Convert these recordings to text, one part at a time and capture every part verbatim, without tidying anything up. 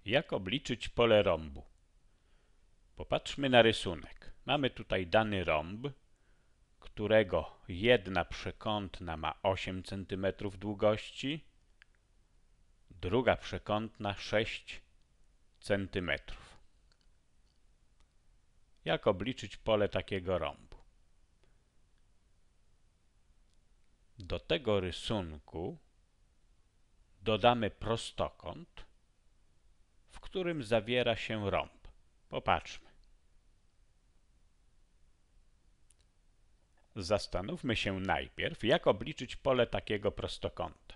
Jak obliczyć pole rąbu? Popatrzmy na rysunek. Mamy tutaj dany rąb, którego jedna przekątna ma osiem centymetrów długości, druga przekątna sześć centymetrów. Jak obliczyć pole takiego rąbu? Do tego rysunku dodamy prostokąt, w którym zawiera się rąb. Popatrzmy. Zastanówmy się najpierw, jak obliczyć pole takiego prostokąta.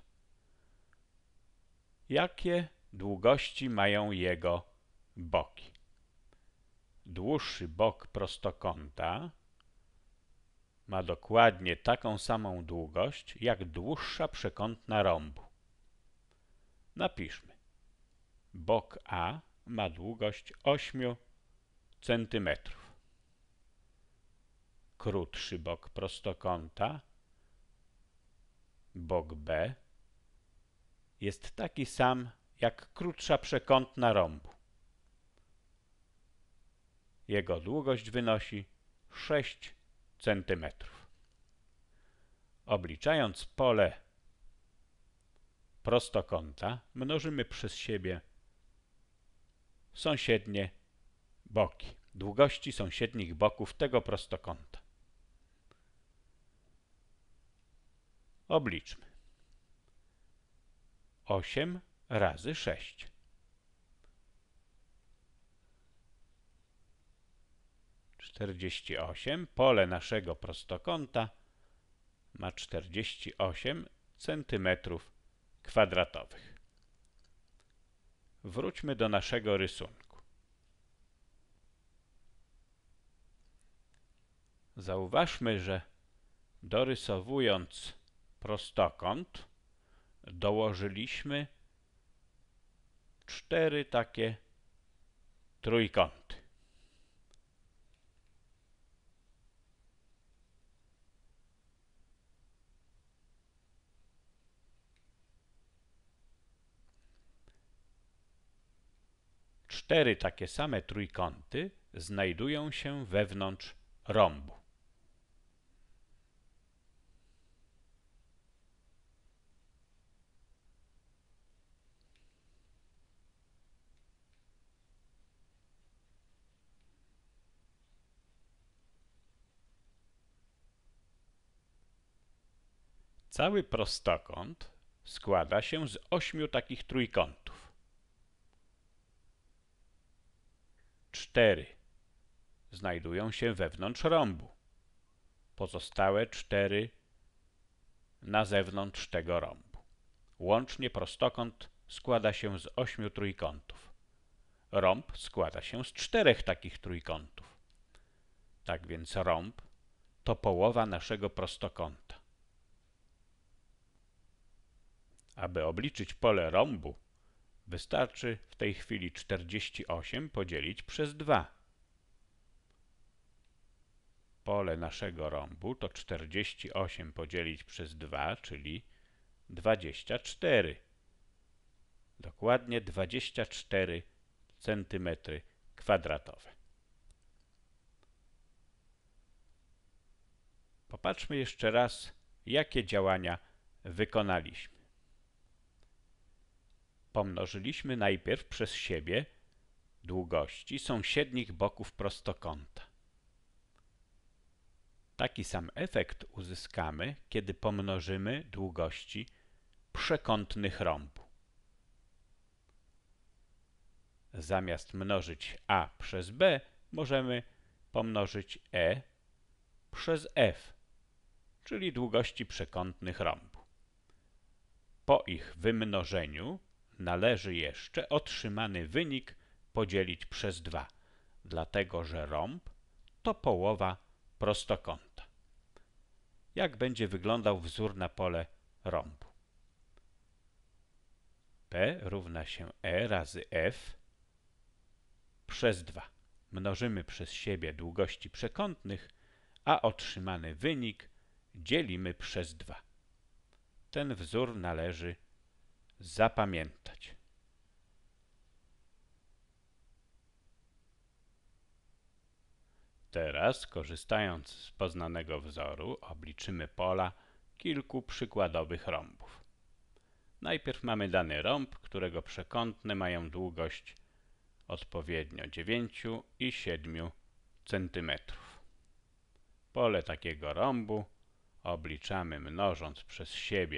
Jakie długości mają jego boki? Dłuższy bok prostokąta ma dokładnie taką samą długość, jak dłuższa przekątna rąbu. Napiszmy. Bok A ma długość osiem centymetrów. Krótszy bok prostokąta, bok B, jest taki sam jak krótsza przekątna rąbu. Jego długość wynosi sześć centymetrów. Obliczając pole prostokąta, mnożymy przez siebie sąsiednie boki, długości sąsiednich boków tego prostokąta. Obliczmy. osiem razy sześć. czterdzieści osiem. Pole naszego prostokąta ma czterdzieści osiem centymetrów kwadratowych. Wróćmy do naszego rysunku. Zauważmy, że dorysowując prostokąt dołożyliśmy cztery takie trójkąty. Cztery takie same trójkąty znajdują się wewnątrz rąbu. Cały prostokąt składa się z ośmiu takich trójkątów. Cztery znajdują się wewnątrz rąbu. Pozostałe cztery na zewnątrz tego rąbu. Łącznie prostokąt składa się z ośmiu trójkątów. Rąb składa się z czterech takich trójkątów. Tak więc rąb to połowa naszego prostokąta. Aby obliczyć pole rąbu, wystarczy w tej chwili czterdzieści osiem podzielić przez dwa. Pole naszego rąbu to czterdzieści osiem podzielić przez dwa, czyli dwadzieścia cztery. Dokładnie dwadzieścia cztery centymetry kwadratowe. Popatrzmy jeszcze raz, jakie działania wykonaliśmy. Pomnożyliśmy najpierw przez siebie długości sąsiednich boków prostokąta. Taki sam efekt uzyskamy, kiedy pomnożymy długości przekątnych rąbu. Zamiast mnożyć A przez B, możemy pomnożyć E przez F, czyli długości przekątnych rąbu. Po ich wymnożeniu należy jeszcze otrzymany wynik podzielić przez dwa, dlatego że rąb to połowa prostokąta. Jak będzie wyglądał wzór na pole rąbu? P równa się E razy F przez dwa. Mnożymy przez siebie długości przekątnych, a otrzymany wynik dzielimy przez dwa. Ten wzór należy zapamiętać. Teraz, korzystając z poznanego wzoru, obliczymy pola kilku przykładowych rąbów. Najpierw mamy dany rąb, którego przekątne mają długość odpowiednio dziewięć i siedem centymetrów. Pole takiego rąbu obliczamy mnożąc przez siebie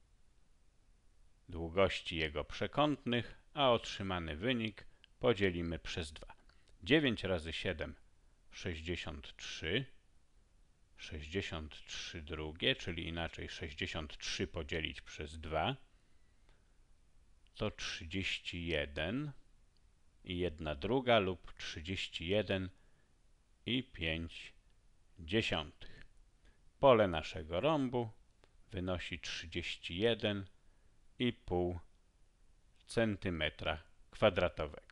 długości jego przekątnych, a otrzymany wynik podzielimy przez dwa. dziewięć razy siedem sześćdziesiąt trzy, sześćdziesiąt trzy drugie, czyli inaczej sześćdziesiąt trzy podzielić przez dwa to trzydzieści jeden i jedna druga lub trzydzieści jeden i pięć dziesiątych. Pole naszego rąbu wynosi trzydzieści jeden i pół centymetra kwadratowego.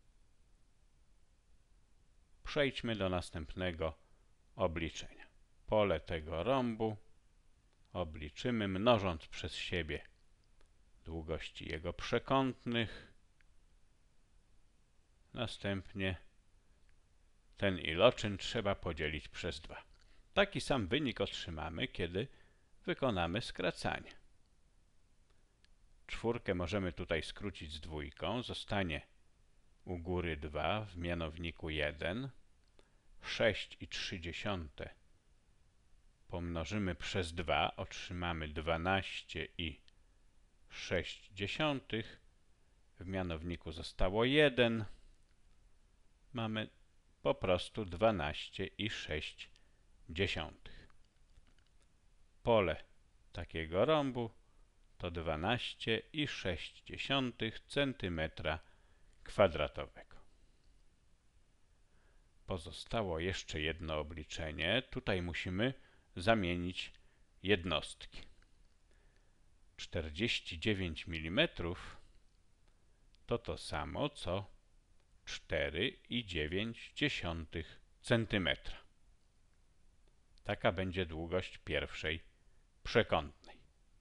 Przejdźmy do następnego obliczenia. Pole tego rąbu obliczymy mnożąc przez siebie długości jego przekątnych. Następnie ten iloczyn trzeba podzielić przez dwa. Taki sam wynik otrzymamy, kiedy wykonamy skracanie. Czwórkę możemy tutaj skrócić z dwójką. Zostanie u góry dwa, w mianowniku jeden. sześć i trzy dziesiąte pomnożymy przez dwa, otrzymamy dwanaście i sześć dziesiątych. W mianowniku zostało jeden. Mamy po prostu dwanaście i sześć dziesiątych. Pole takiego rąbu to dwanaście i sześć dziesiątych centymetra kwadratowego. Pozostało jeszcze jedno obliczenie. Tutaj musimy zamienić jednostki. czterdzieści dziewięć milimetrów to to samo co cztery i dziewięć dziesiątych centymetra. Taka będzie długość pierwszej przekątnej.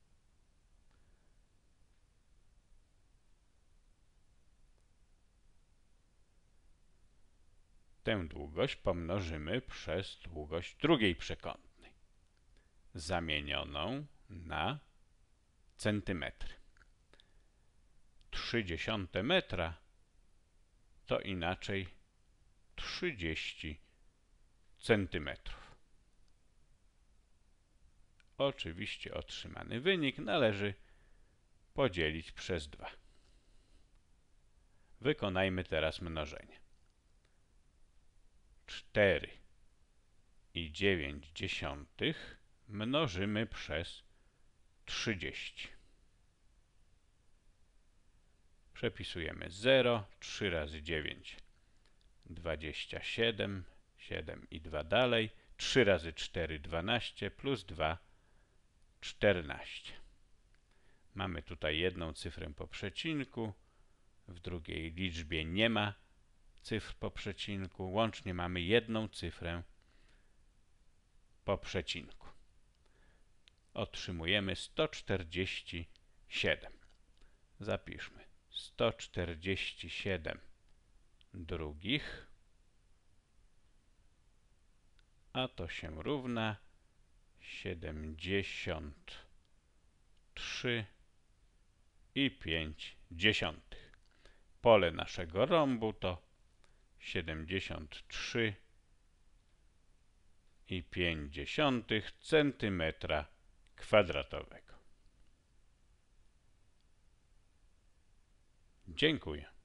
Tę długość pomnożymy przez długość drugiej przekątnej, zamienioną na centymetry. trzy dziesiąte metra to inaczej trzydzieści centymetrów. Oczywiście otrzymany wynik należy podzielić przez dwa. Wykonajmy teraz mnożenie. cztery i dziewięć dziesiątych mnożymy przez trzydzieści. Przepisujemy zero, trzy razy dziewięć dwadzieścia siedem, siedem i dwa dalej, trzy razy cztery dwanaście plus dwa czternaście. Mamy tutaj jedną cyfrę po przecinku, w drugiej liczbie nie ma cyfr po przecinku, łącznie mamy jedną cyfrę po przecinku. Otrzymujemy sto czterdzieści siedem. Zapiszmy sto czterdzieści siedem drugich, a to się równa siedemdziesiąt trzy i pięć dziesiątych. Pole naszego rąbu to siedemdziesiąt trzy i pięć dziesiątych centymetra kwadratowego. Dziękuję.